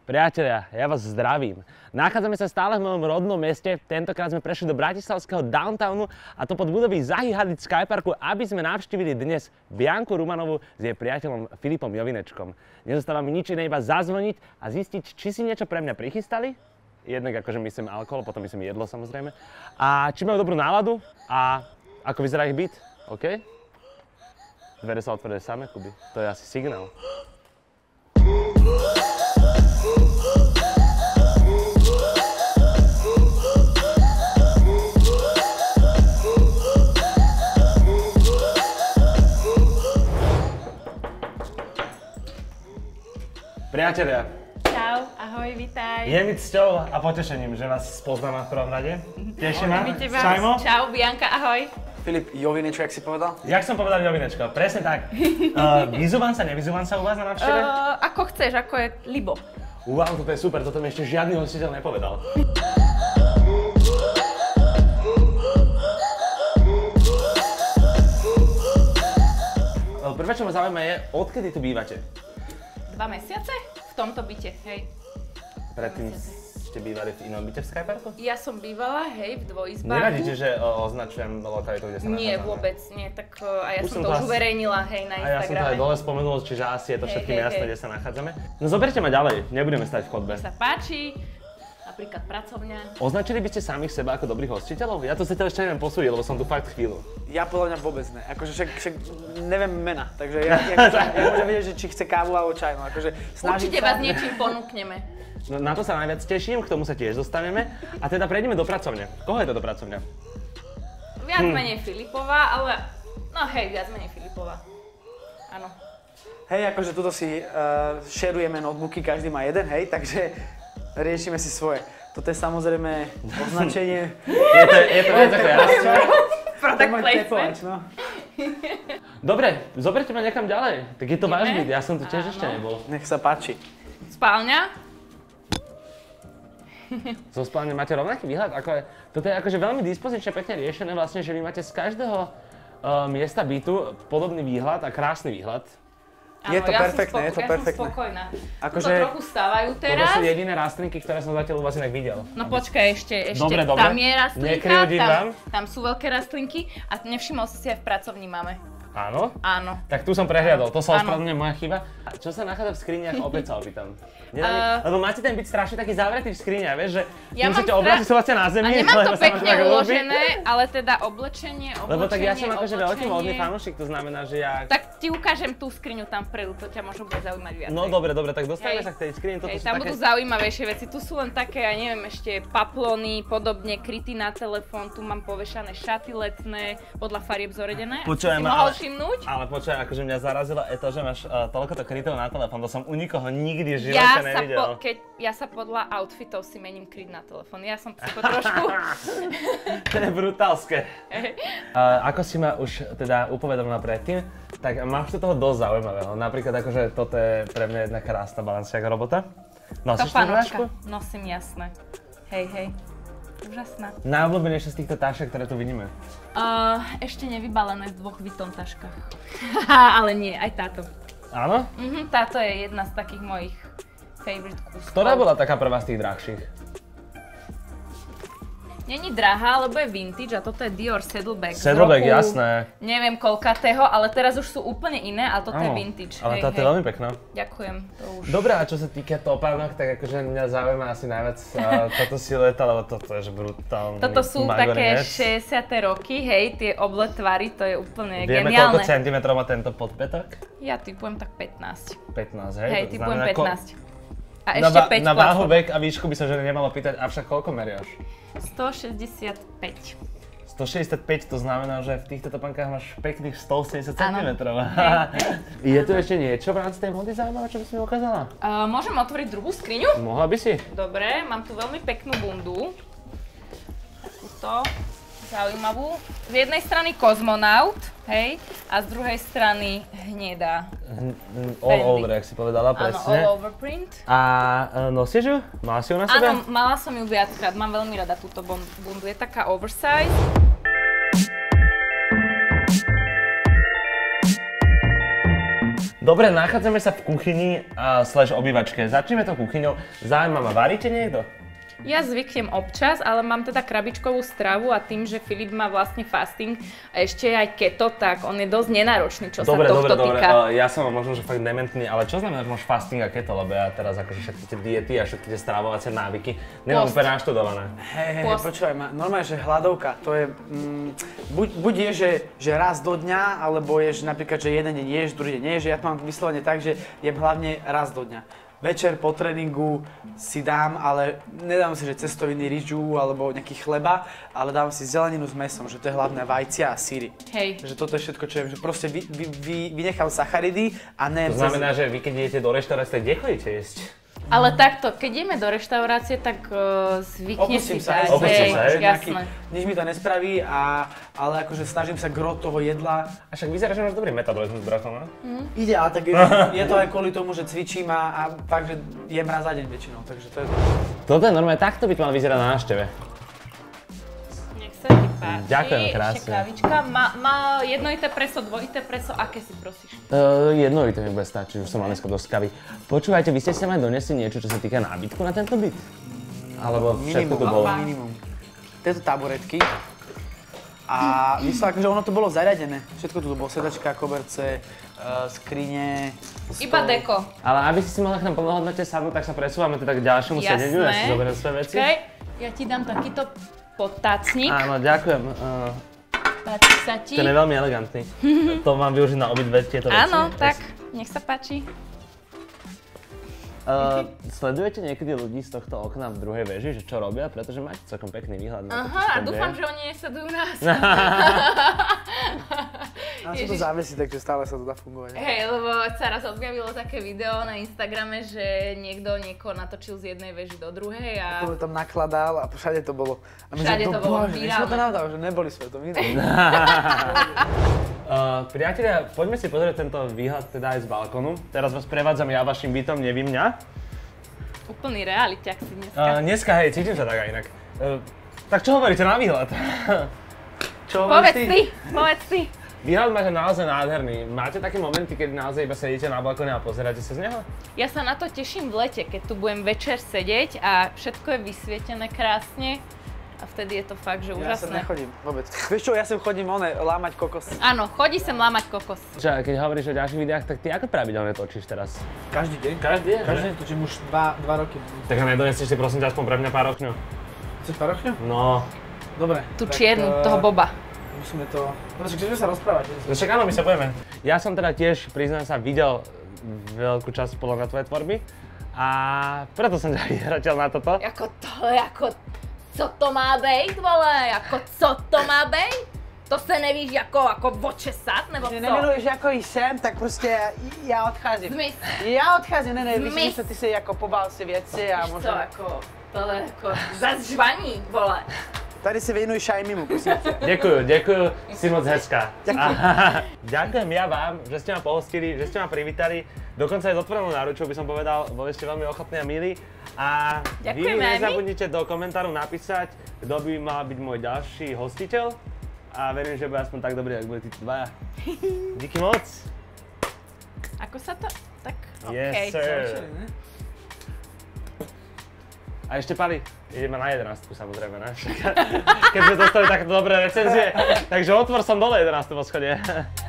Priatelia, ja vás zdravím. Nachádzame sa stále v mojom rodnom meste, tentokrát sme prešli do bratislavského downtownu a to pod budovy Zahy Hadid Skyparku, aby sme navštívili dnes Bianku Rumanovu s jej priateľom Filipom Jovinečkom. Nezostáva mi nič iné, iba zazvoniť a zistiť, či si niečo pre mňa prichystali. Jednak akože myslím alkohol, potom myslím jedlo samozrejme. A či majú dobrú náladu a ako vyzerá ich byt, OK? Dvere sa otvoria same, Kuby. To je asi signál. Priatelia. Čau, ahoj, vitaj. Je mi cťou a potešením, že vás spoznám v prvom rade. Teším ma. Čajmo. Čau, Bianka, ahoj. Filip Jovinečko, jak si povedal? Jak som povedal Jovinečko, presne tak. Vyzúvam sa, nevyzúvam sa u vás na návšteve? Ako chceš, ako je libo. Wow, toto je super, toto mi ešte žiadny hostiteľ nepovedal. Prvé, čo ma zaujíma je, odkedy tu bývate? 2 mesiace? V tomto byte, hej. Predtým ste bývali v inom byte v Skyparku? Ja som bývala, hej, v dvojizbáku. Nevadíte, že označujem lokalitu, kde sa nachádzame? Nie, vôbec nie, tak a ja som to už uverejnila, hej, na Instagrame. A ja som to aj dole spomenul, čiže asi je to všetkým jasné, kde sa nachádzame. No zoberte ma ďalej, nebudeme stať v chodbe. Sa páči, napríklad pracovňa. Označili by ste samých seba ako dobrých hostiteľov? Ja to zatiaľ ešte neviem posúdiť, lebo som tu fakt chvíľu. Ja podľa mňa vôbec ne, akože však neviem mena, takže ja môžem vedieť, že či chce kávu alebo čaj, no akože snažím Určite sa. vás niečím ponúkneme. No, na to sa najviac teším, k tomu sa tiež dostaneme. A teda prejdeme do pracovne. Koho je to do pracovňa? Viac menej Filipová, ale no hej, viac menej Filipová. Áno. Hej, akože tuto si šerujeme notebooky, každý má jeden, hej, takže riešime si svoje. Toto je samozrejme označenie. Je to viac ako jasné. Product placement. No. Dobre, zoberte ma niekam ďalej. Tak je to váš byt, ja som tu tiež ešte nebol. Nech sa páči. Spálňa. Zo spálne máte rovnaký výhľad? Toto je akože veľmi dispozične pekne riešené vlastne, že vy máte z každého miesta bytu podobný výhľad a krásny výhľad. Je to perfektné, je to perfektné. Ja som spokojná. Akože... To trochu stávajú teraz. Toto sú jediné rastlinky, ktoré som zatiaľ u vás inak videl. No počkaj, ešte Dobre. tam je rastlinka, Nekryjodím vám. tam sú veľké rastlinky a nevšimol si aj v pracovni máme. Áno? Áno. Tak tu som prehliadol, to sa ospravedlňuje moja chyba. A čo sa nachádza v skriniach, opäť sa opýtam. Lebo máte ten byt strašne taký zavretý v skriniach, vieš, že Ja musíte obraziť sa vlastne na zemi. A nemám to lebo sa pekne tak uložené, ale teda oblečenie. Lebo tak ja som akože veľký módny fanúšik, to znamená, že ja... Tak ti ukážem tú skriňu tam vpredu, to ťa možno bude zaujímať viac. No dobre, tak dostaneme sa k tej skrini, toto sú tam také... budú zaujímavejšie veci, tu sú len také, ja neviem, ešte paplony, podobne, kryty na telefón, tu mám povešané šaty letné, podľa farieb zoredené. Počujem, si mohol všimnúť? Ale počujem, akože mňa zarazilo to, že máš toľkoto krytov na telefón, to som u nikoho nikdy v živote nevidel. Ja sa podľa outfitov si mením kryt na telefón, ja som psycho trošku. To je brutálske. Ako si ma už teda upovedala predtým, tak máš tu toho dosť zaujímavého. Napríklad akože toto je pre mňa jedna krásna balanciaga robota. Nosíš tú tašku? Nosím, jasné. Hej. Úžasná. Najobľúbenejšia z týchto tašiek, ktoré tu vidíme? Ešte nevybalené v 2 Vuitton taškách. Ale nie, aj táto. Áno? Táto je jedna z takých mojich favorite kúskov. Ktorá bola taká prvá z tých drahších? Není drahá, lebo je vintage a toto je Dior Saddleback. Saddleback, jasné. Neviem koľkatého, ale teraz už sú úplne iné a toto je vintage. Ale táto je veľmi pekná. Ďakujem, to už. Dobre, a čo sa týka topánok, tak akože mňa zaujíma asi najviac táto silueta, lebo toto je že brutálny. Toto sú také 60. roky, hej, tie oble tvary, to je úplne geniálne. Vieme, koľko centimetrov má tento podpätok? Ja typujem tak 15. 15, hej? Hej, typujem 15. A na, ešte 5 na váhu, vek a výšku by sa žene nemalo pýtať, avšak koľko meriaš? 165. 165, to znamená, že v týchto topánkach máš pekných 180 cm. Je tu ešte niečo v rámci tej mody zaujímavé, čo by si mi ukázala? Môžem otvoriť druhú skriňu? Mohla by si? Dobre, mám tu veľmi peknú bundu. Takúto zaujímavú. Z jednej strany kozmonaut, hej, a z druhej strany hnedá. All over, jak si povedala, presne. Áno, all over print. A nosíš ju? Mala si ju na sebe? Áno, mala som ju viackrát, mám veľmi rada túto bundu, je taká oversize. Dobre, nachádzame sa v kuchyni slash obývačke. Začneme tou kuchyňou. Zaujíma ma, varíte niekto? Ja zvyknem občas, ale mám teda krabičkovú stravu a tým, že Filip má vlastne fasting a ešte aj keto, tak on je dosť nenáročný, čo sa tohto týka. Ja som možno, že fakt dementný, ale čo znamená, že máš fasting a keto, lebo ja teraz akože všetky tie diety a všetky tie stravovacie návyky nemám úplne naštudované. Hej, počúvaj ma, normálne, že hladovka, to je, buď je, že raz do dňa, alebo je, že napríklad, že jeden deň ješ, druhý deň neješ, ja to mám vyslovene tak, že jem hlavne raz do dňa. Večer po tréningu si dám, ale nedám si, že cestoviny rýžu alebo nejaký chleba, ale dám si zeleninu s mäsom, že to je hlavné vajcia a syry. Hej. Že toto je všetko, čo je, že proste vynechám sacharidy a ne... To znamená, že vy keď idete do reštaurácie, kde chodíte jesť? Ale takto, keď ideme do reštaurácie, tak zvykne si dať. Opustím sa, hej? Jasné. Nič mi to nespraví, ale akože snažím sa gro toho jedla. A však vyzerá, že máš dobrý metabolizmus, bracho, no? Ide, ale tak je to aj kvôli tomu, že cvičím a fakt, že jem raz za deň väčšinou, takže to je... Toto je normálne, takto by to mal vyzerať na návšteve. Nech sa ti páči. Ďakujem krásne. Ešte kávička. Má jednoité preso, dvojité preso, aké si prosíš? Jednoité mi bude stačiť, už som mal dneska dosť kavy. Počúvajte, vy ste sa mať doniesli niečo, čo sa týka nábytku na tento byt? Alebo všetko tu bolo? Minimum. Tieto taburetky. A myslím, že ono to bolo zariadené. Všetko tu bolo, sedačka, koberce, skrine, stôl. Iba deko. Ale aby si mohla k nám plnohodnotne sadnúť, tak sa presúvame teda k ďalšiemu sedeniu, ja si zoberiem svoje veci. Počkaj, ja ti dám takýto potácnik. Áno, ďakujem. Páči sa ti? Ten je veľmi elegantný. To mám využiť na obidve tieto veci. Áno, tak, nech sa páči. Sledujete niekedy ľudí z tohto okna v druhej veži, že čo robia? Pretože máte celkom pekný výhľad na to, čo Aha, a tam dúfam, deje. že oni nesledujú nás. A sa to závesí, takže stále sa to dá fungovať. Hej, lebo sa raz objavilo také video na Instagrame, že niekto niekoho natočil z jednej veži do druhej a... To tam nakladal a všade to bolo. A my Všade že, to bolo bože, virálne. sme to navrali, že neboli sme to my. Priatelia, poďme si pozrieť tento výhľad teda aj z balkónu. Teraz vás prevádzam ja vašim bytom, nevy mňa. Úplný realiťak si dneska. Dneska, hej, cítim sa tak aj inak. Tak čo hovoríte na výhľad? Čo Povedz ty. Výhľad máte naozaj nádherný. Máte také momenty, keď naozaj iba sedíte na balkóne a pozeráte sa z neho? Ja sa na to teším v lete, keď tu budem večer sedieť a všetko je vysvietené krásne. A vtedy je to fakt, že Ja sem úžasné. nechodím vôbec. Vieš čo, ja sem chodím lámať kokos. Áno, chodí sem lámať kokos. Keď hovoríš o ďalších videách, tak ty ako pravidelne točíš teraz? Každý deň. Každý deň? Každý deň točím už 2 roky. Tak a nedonesieš si prosím ťa aspoň pre mňa pár okňov. Chceš pár ročňov? No. Dobre. Tú tak, čiernu, toho Boba. Musíme to... Dobre, chceme sa rozprávať. Však áno, my sa budeme. Ja som teda tiež, priznám sa, videl veľkú časť podľa mňa tvojej tvorby a preto som ťa vyhratil na toto. Co to má bejt, vole? Co to má bejt? To se nevíš jako vočesat, nebo co? Nemenuješ jako jsem, tak prostě já odcházím. Zmiz. Já odcházím, ne, víš, že ty si jako pobál si věci a Co, možná... jako, tohle jako zazžvaní, vole. Tady si venuj šajmimu, prosím tě. Ďakujem, si moc hezká. Ďakujem ja vám, že ste ma pohostili, že ste ma privítali. Dokonca aj s otvorenou náručou by som povedal, boli ste veľmi ochotní a milí. A vy Ďakujeme aj my. nezabudnite do komentárov napísať, kto by mal byť môj ďalší hostiteľ. A verím, že bude aspoň tak dobrý, ako boli tí dvaja. Díky moc. Ako sa to? Tak, Yes, okej. sir. A ešte Pali, ideme na 11 samozrejme, ne? Keď sme dostali takto dobré recenzie, takže otvor som dole 11 vo schode.